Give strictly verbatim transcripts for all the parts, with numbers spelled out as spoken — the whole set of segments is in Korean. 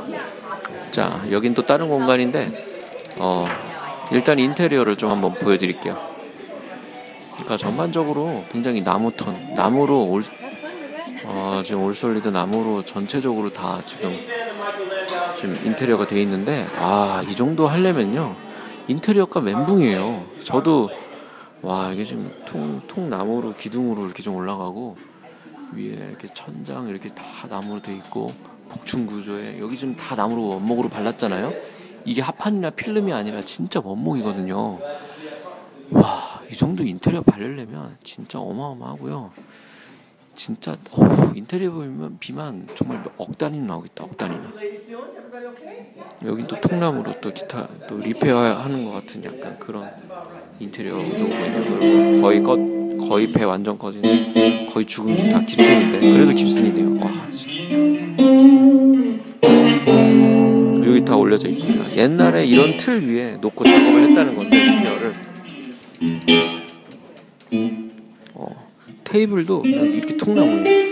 자, 여긴 또 다른 공간인데 어, 일단 인테리어를 좀 한번 보여드릴게요. 그러니까 전반적으로 굉장히 나무톤, 나무로 올, 어, 지금 올솔리드 나무로 전체적으로 다 지금 지금 인테리어가 돼 있는데, 아, 이 정도 하려면요 인테리어가 멘붕이에요. 저도 와, 이게 지금 통, 통나무로 기둥으로 이렇게 좀 올라가고 위에 이렇게 천장 이렇게 다 나무로 돼 있고 복층 구조에 여기 지금 다 나무로 원목으로 발랐잖아요. 이게 합판이나 필름이 아니라 진짜 원목이거든요. 와, 이 정도 인테리어 바르려면 진짜 어마어마하고요. 진짜 어후, 인테리어 보면 비만 정말 억 단위는 나오겠다. 억 단위나. 여긴 또 통나무로 또 기타 또 리페어하는 것 같은 약간 그런 인테리어도 보이네요. 거의 꺼, 거의 배 완전 꺼진 거의 죽은 기타 깁슨인데 그래도 깁슨이네요. 와, 여기 다 올려져 있습니다. 옛날에 이런 틀 위에 놓고 작업을 했다는 건데 리페어를. 어, 테이블도 이렇게 통나무예요.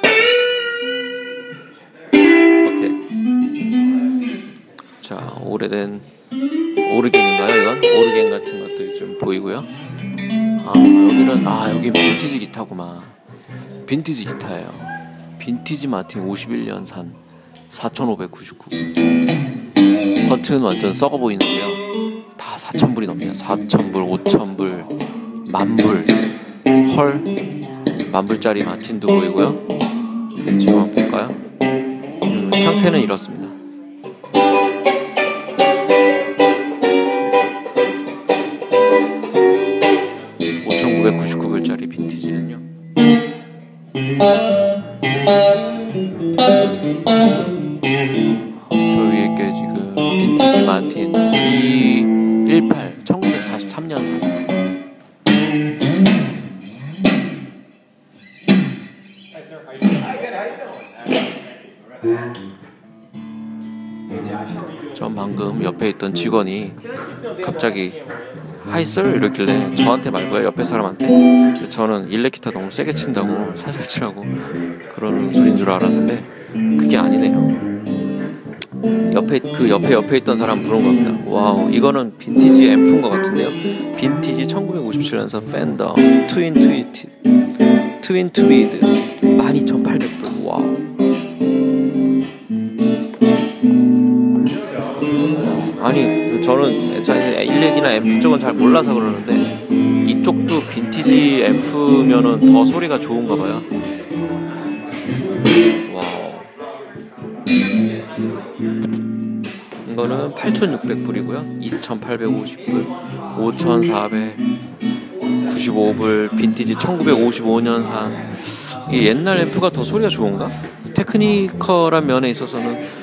오케이. 자, 오래된 오르겐인가요? 이건 오르겐 같은 것도 좀 보이고요. 아, 여기는 아 여기 빈티지 기타구만. 빈티지 기타예요. 빈티지 마틴 오십일 년산 사천오백구십구. 겉은 완전 썩어 보이는데요. 다 사천 불이 넘네요. 사천 불, 오천 불, 만 불, 헐, 만 불짜리 마틴도 보이고요. 지금 한번 볼까요? 음, 상태는 이렇습니다. 오천구백구십구 불짜리 빈티지는요. 저 위에 게 지금 빈티지 마틴 디 십팔 천구백사십삼 년산. 전 방금 옆에 있던 직원이 갑자기 하이 썰 이러길래 저한테 말고요 옆에 사람한테. 저는 일렉 기타 너무 세게 친다고 살살 치라고 그런 소린 줄 알았는데 그게 아니네요. 옆에 그 옆에 옆에 있던 사람 부른 겁니다. 와우, 이거는 빈티지 앰프인 것 같은데요. 빈티지 천구백오십칠 년산 팬더 트윈 트위트 트윈 트위드 만 이천팔백 불. 와우. 아니, 저는 일렉이나 앰프 쪽은 잘 몰라서 그러는데 이쪽도 빈티지 앰프면은 더 소리가 좋은가 봐요. 와우. 이거는 팔천육백 불이고요. 이천팔백오십 불, 오천사백구십오 불, 빈티지 천구백오십오 년산. 이 옛날 앰프가 더 소리가 좋은가? 테크니컬한 면에 있어서는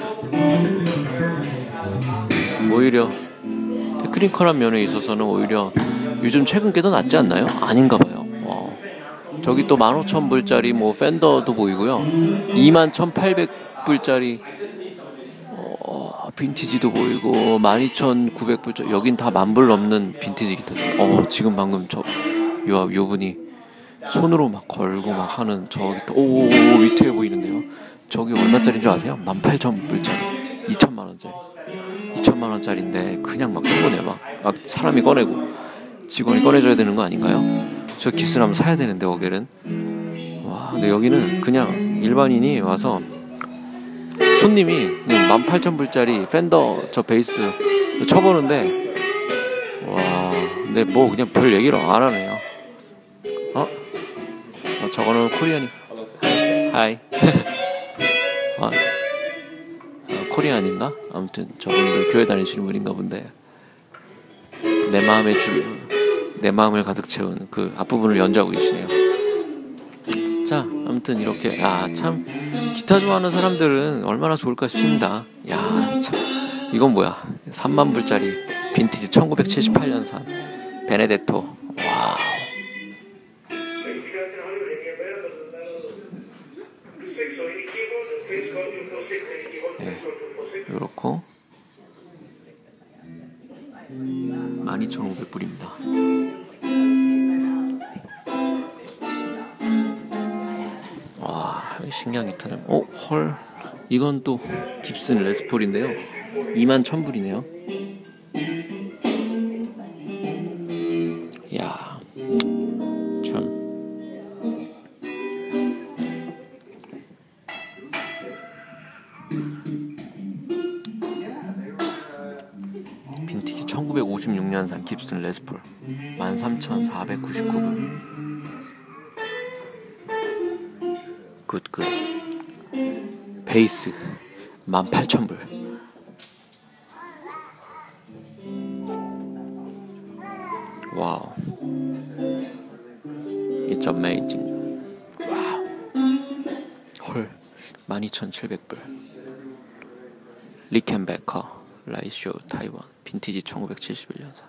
오히려 테크니컬한 면에 있어서는 오히려 요즘 최근 게 더 낫지 않나요? 아닌가 봐요. 와. 저기 또 만 오천 불짜리 뭐 팬더도 보이고요. 이만 천팔백 불짜리 어, 빈티지도 보이고 만 이천구백 불짜리. 여긴 다 만 불 넘는 빈티지 기타죠. 어, 지금 방금 저 요, 요 분이 손으로 막 걸고 막 하는 저 기타. 오, 위태해 보이는데요. 저기 얼마짜리인 줄 아세요? 만 팔천 불짜리 이천만 원짜리. 이천만 원짜리인데 그냥 막 초보네. 막, 막 사람이 꺼내고 직원이 꺼내줘야 되는 거 아닌가요? 저 기스를 한번 사야 되는데 어겔은. 와, 근데 여기는 그냥 일반인이 와서 손님이 만 팔천 불짜리 팬더 저 베이스 쳐보는데 와, 근데 뭐 그냥 별 얘기를 안 하네요. 어? 어 저거는 코리안이. 하이. 어, 코리안인가? 아무튼 저분도 교회 다니시는 분인가 본데 내 마음의 줄, 내 마음을 가득 채운 그 앞부분을 연주하고 계시네요. 자, 아무튼 이렇게 야, 참 기타 좋아하는 사람들은 얼마나 좋을까 싶습니다. 야, 참 이건 뭐야? 삼만 불짜리 빈티지 천구백칠십팔 년산 베네데토. 와. 네, 요렇고 만 이천오백 불입니다. 와, 신기한 기타는 어? 헐, 이건 또 깁슨 레스폴인데요. 이만 천 불이네요. 야, 참. 빈티지 천구백오십육 년산 깁슨 레스폴 만 삼천 사백구십구 불. 굿굿. 베이스 만 팔천 불. 와우. It's amazing. 와우. 헐. 만 이천칠백 불. 리켄베커 라이쇼 타이완 빈티지 천구백칠십일 년산.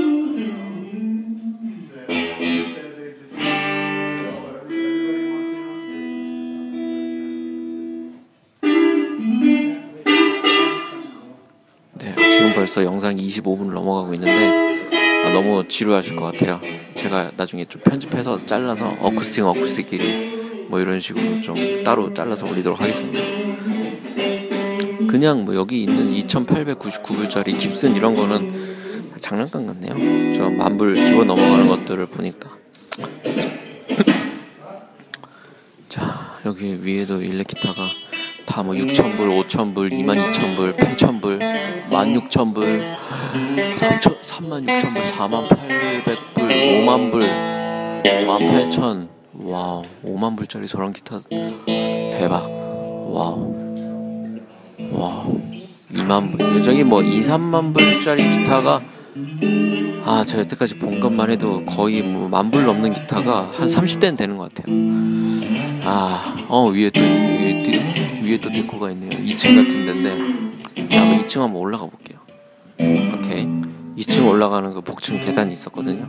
네, 지금 벌써 영상이 이십오 분을 넘어가고 있는데 아, 너무 지루하실 것 같아요. 제가 나중에 좀 편집해서 잘라서 어쿠스틱 어쿠스틱끼리 뭐 이런 식으로 좀 따로 잘라서 올리도록 하겠습니다. 그냥 뭐 여기 있는 이천팔백구십구 불짜리 깁슨 이런 거는 장난감 같네요. 저 만불 기본 넘어가는 것들을 보니까. 자, 여기 위에도 일렉기타가 다 뭐 육천 불, 오천 불, 이만 이천 불, 팔천 불, 만 육천 불, 삼만 육천 불, 사만 팔백 불, 오만 불, 만 팔천. 와우, 오만 불짜리 저런 기타 대박. 와우. 와우. 이만 불. 저기 뭐 이, 삼만 불짜리 기타가 아, 제가 여태까지 본 것만 해도 거의 뭐 만 불 넘는 기타가 한 삼십 대는 되는 것 같아요. 아, 어, 위에 또, 위에, 위에 또 데코가 있네요. 이 층 같은 데인데. 자, 한번 이 층 한번 올라가 볼게요. 오케이. 이 층 올라가는 그 복층 계단이 있었거든요.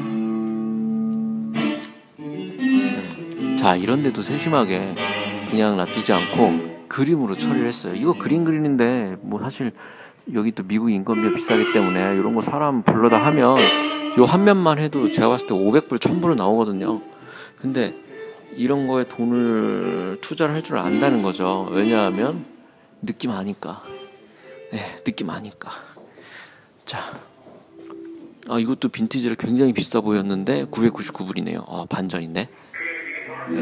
음. 자, 이런 데도 세심하게 그냥 놔두지 않고 그림으로 처리를 했어요. 이거 그림 그리는데, 뭐 사실, 여기 또 미국 인건비가 비싸기 때문에 이런 거 사람 불러다 하면 요 한 면만 해도 제가 봤을 때 오백 불, 천 불은 나오거든요. 근데 이런 거에 돈을 투자를 할 줄 안다는 거죠. 왜냐하면 느낌 아니까. 네, 느낌 아니까. 자, 아, 이것도 빈티지를 굉장히 비싸 보였는데 구백구십구 불이네요. 아, 반전인데. 네.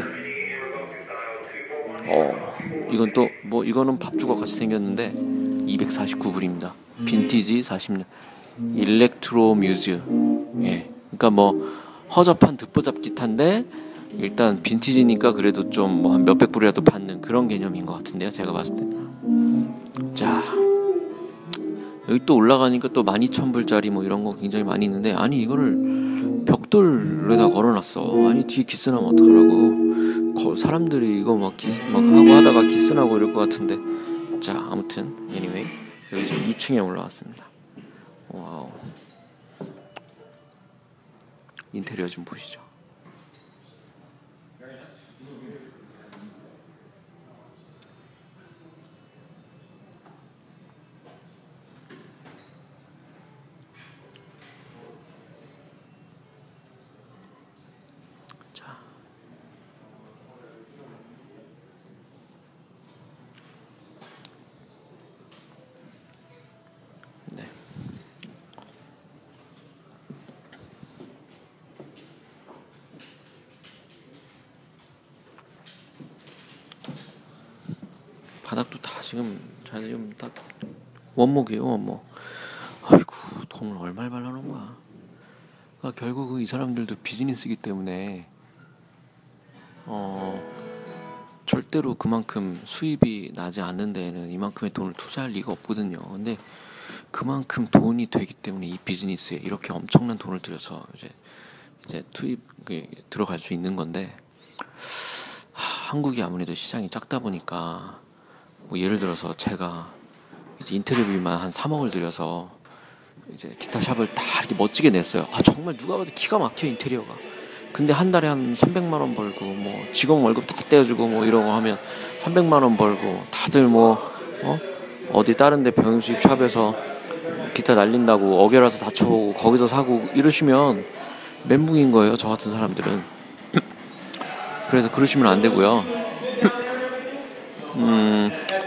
어, 이건 또 뭐 이거는 밥주걱 같이 생겼는데 이백사십구 불입니다. 빈티지 사십 년 일렉트로 뮤즈. 예, 그러니까 뭐 허접한 듣보잡 기타인데 일단 빈티지니까 그래도 좀 뭐 한 몇백 불이라도 받는 그런 개념인 것 같은데요, 제가 봤을 때. 자, 여기 또 올라가니까 또 만 이천 불짜리 뭐 이런 거 굉장히 많이 있는데, 아니 이거를 벽돌에다 걸어놨어. 아니 뒤에 기스나면 어떡하라고. 거, 사람들이 이거 막, 기스, 막 하고 하다가 기스나고 이럴 것 같은데. 자, 아무튼 anyway 여기 지금 이 층에 올라왔습니다. 와우. 인테리어 좀 보시죠. 자, 네. 바닥도 다 지금 자 지금 딱 원목이에요, 원목. 아이고, 돈을 얼마를 발라놓은 거야. 그러니까 결국 이 사람들도 비즈니스이기 때문에 어 절대로 그만큼 수입이 나지 않는 데에는 이만큼의 돈을 투자할 리가 없거든요. 근데 그만큼 돈이 되기 때문에 이 비즈니스에 이렇게 엄청난 돈을 들여서 이제 이제 투입 들어갈 수 있는 건데, 하, 한국이 아무래도 시장이 작다 보니까 뭐 예를 들어서 제가 이제 인테리어비만 한 삼억을 들여서 이제 기타 샵을 다 이렇게 멋지게 냈어요. 아, 정말 누가 봐도 기가 막혀 인테리어가. 근데 한 달에 한 삼백만 원 벌고 뭐 직원 월급 다 떼어주고 뭐 이러고 하면 삼백만 원 벌고 다들 뭐 어? 어디 다른 데 병수입 샵에서 기타 날린다고 어겨라서 다쳐보고 거기서 사고 이러시면 멘붕인 거예요, 저 같은 사람들은. 그래서 그러시면 안 되고요. 음,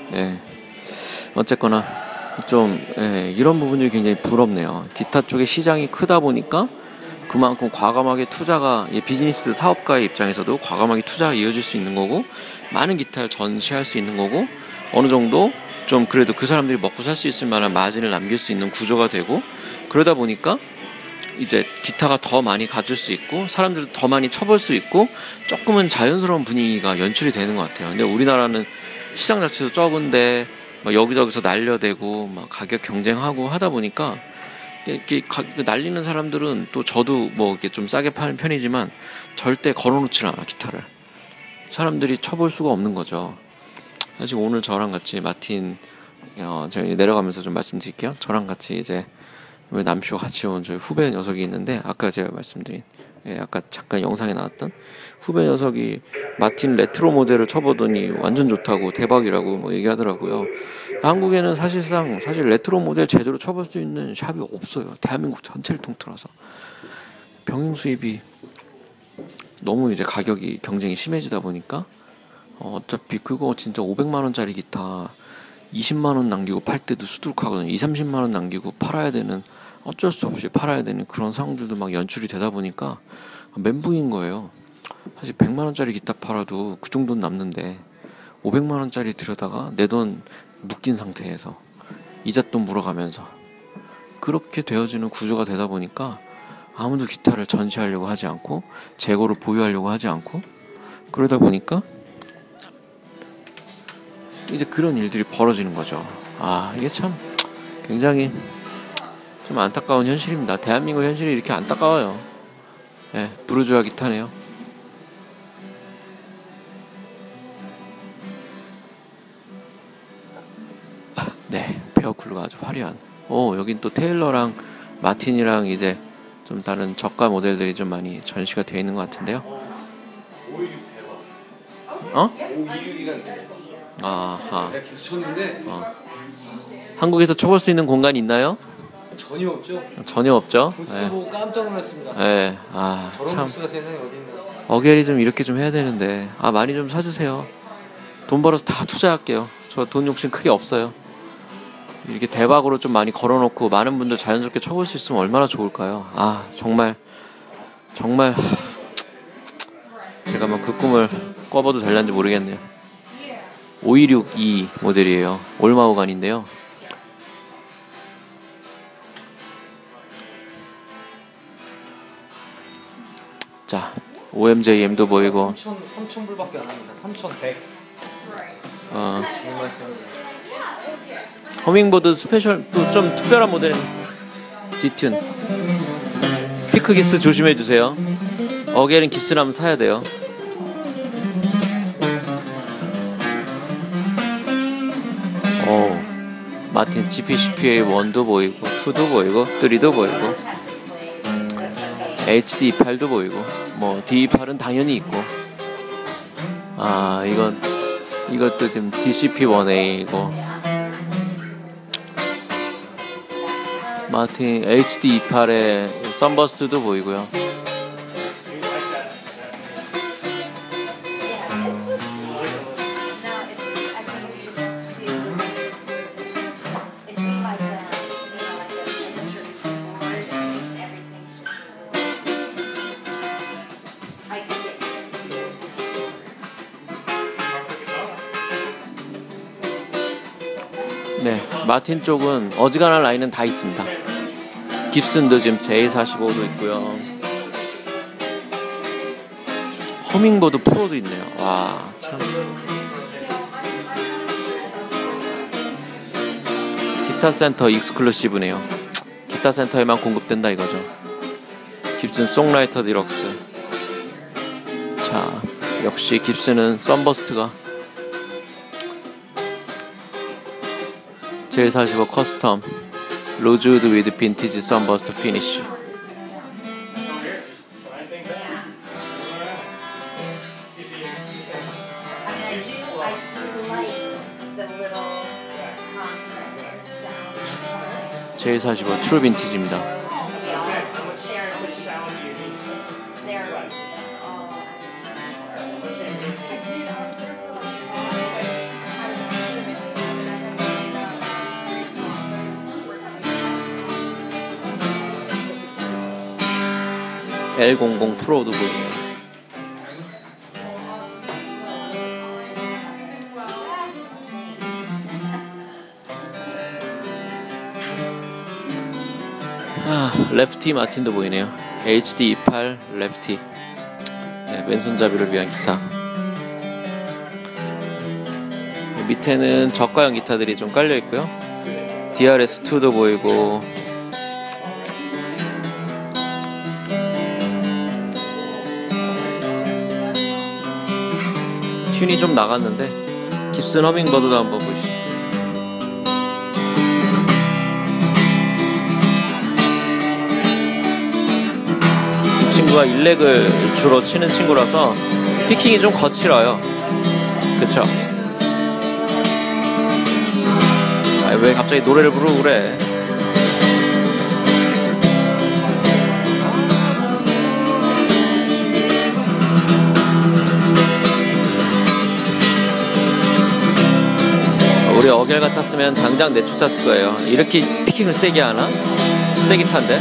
예. 어쨌거나 좀 예, 이런 부분들이 굉장히 부럽네요. 기타 쪽의 시장이 크다 보니까 그만큼 과감하게 투자가, 예, 비즈니스 사업가의 입장에서도 과감하게 투자가 이어질 수 있는 거고, 많은 기타를 전시할 수 있는 거고, 어느 정도 좀 그래도 그 사람들이 먹고 살 수 있을 만한 마진을 남길 수 있는 구조가 되고, 그러다 보니까 이제 기타가 더 많이 가질 수 있고, 사람들도 더 많이 쳐볼 수 있고, 조금은 자연스러운 분위기가 연출이 되는 것 같아요. 근데 우리나라는 시장 자체도 적은데 막 여기저기서 날려대고 막 가격 경쟁하고 하다 보니까, 이렇게 날리는 사람들은 또, 저도 뭐 이렇게 좀 싸게 파는 편이지만 절대 걸어놓질 않아, 기타를. 사람들이 쳐볼 수가 없는 거죠. 사실 오늘 저랑 같이 마틴, 어, 저희 내려가면서 좀 말씀드릴게요. 저랑 같이 이제 남쇼 같이 온 저희 후배 녀석이 있는데, 아까 제가 말씀드린, 예, 아까 잠깐 영상에 나왔던 후배 녀석이 마틴 레트로 모델을 쳐보더니 완전 좋다고, 대박이라고 뭐 얘기하더라고요. 한국에는 사실상 사실 레트로 모델 제대로 쳐볼 수 있는 샵이 없어요. 대한민국 전체를 통틀어서 병행 수입이 너무 이제 가격이 경쟁이 심해지다 보니까, 어, 어차피 그거 진짜 오백만 원짜리 기타 이십만 원 남기고 팔 때도 수두룩하거든요. 이삼십만 원 남기고 팔아야 되는, 어쩔 수 없이 팔아야 되는 그런 상황들도 막 연출이 되다 보니까 멘붕인 거예요. 사실 백만 원짜리 기타 팔아도 그 정도는 남는데, 오백만 원짜리 들여다가 내 돈 묶인 상태에서 이잣돈 물어가면서 그렇게 되어지는 구조가 되다 보니까 아무도 기타를 전시하려고 하지 않고 재고를 보유하려고 하지 않고, 그러다 보니까 이제 그런 일들이 벌어지는 거죠. 아, 이게 참 굉장히 좀 안타까운 현실입니다. 대한민국 현실이 이렇게 안타까워요. 예, 부르주아 기타네요. 네, 페어쿨루가 아주 화려한. 오, 여긴 또 테일러랑 마틴이랑 이제 좀 다른 저가 모델들이 좀 많이 전시가 되어 있는 것 같은데요. 오백십육 대박. 어? 오백이십육이란 대박. 아하. 내가 계속 쳤는데 어. 한국에서 쳐볼 수 있는 공간이 있나요? 전혀 없죠. 전혀 없죠. 부스 예. 보고 깜짝 놀랐습니다. 예. 아, 저런 참. 부스가 세상에 어디 있나. 어게리 좀 이렇게 좀 해야 되는데, 아, 많이 좀 사주세요. 돈 벌어서 다 투자할게요. 저 돈 욕심 크게 없어요. 이렇게 대박으로 좀 많이 걸어놓고 많은 분들 자연스럽게 쳐볼 수 있으면 얼마나 좋을까요? 아, 정말 정말 제가 뭐 그 꿈을 꿔봐도 될란지 모르겠네요. 오백이십이 모델이에요. 올마호간인데요. 자, 오엠제이엠도 보이고, 삼천 불밖에 안 합니다. 삼천백. 어, 정말 쌉니다. 허밍보드 스페셜 또 좀 특별한 모델. 디튠 피크 기스 조심해주세요. 어게린 기스라면 사야 돼요. 오, 마틴 지피씨피에이 일도 보이고 이도 보이고 삼도 보이고 에이치디 이십팔도 보이고, 뭐 디 이십팔은 당연히 있고, 아, 이건 이것도 지금 디씨피 일에이고, 마틴 에이치디 이십팔에 썬버스트도 보이고요. 네, 마틴 쪽은 어지간한 라인은 다 있습니다. 깁슨도 지금 제이 사십오도 있고요. 허밍보드 프로도 있네요. 와, 참. 기타 센터 익스클루시브네요. 기타 센터에만 공급된다 이거죠. 깁슨 송라이터 디럭스. 자, 역시 깁슨은 썬버스트가 제이 사십오 커스텀 로즈우드 위드 빈티지 썬버스트 피니쉬. 제이 사십오 트루 빈티지입니다. 엘 공공 프로도 보이네요. 아, 레프티 마틴도 보이네요. 에이치디 이십팔 레프티. 네, 왼손잡이를 위한 기타. 밑에는 저가형 기타들이 좀 깔려 있고요. 디알에스 투도 보이고. 튠이 좀 나갔는데 깁슨 허밍버드도 한번 보시죠. 이 친구가 일렉을 주로 치는 친구라서 피킹이 좀 거칠어요. 그쵸? 아, 왜 갑자기 노래를 부르고 그래? 우리 어겔 같았으면 당장 내쫓았을 거예요. 이렇게 피킹을 세게 하나? 새 기타인데?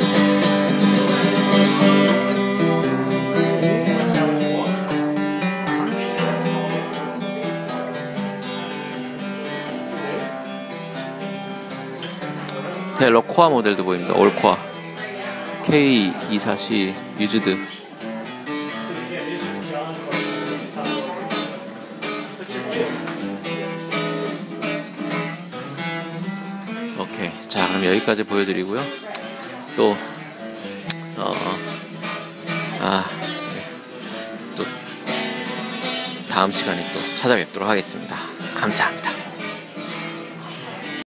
테일러 코아 모델도 보입니다. 올 코아 케이 이십사 씨 유즈드. 오케이, 자 그럼 여기까지 보여드리고요. 또 어, 아, 네. 또 다음 시간에 또 찾아뵙도록 하겠습니다. 감사합니다.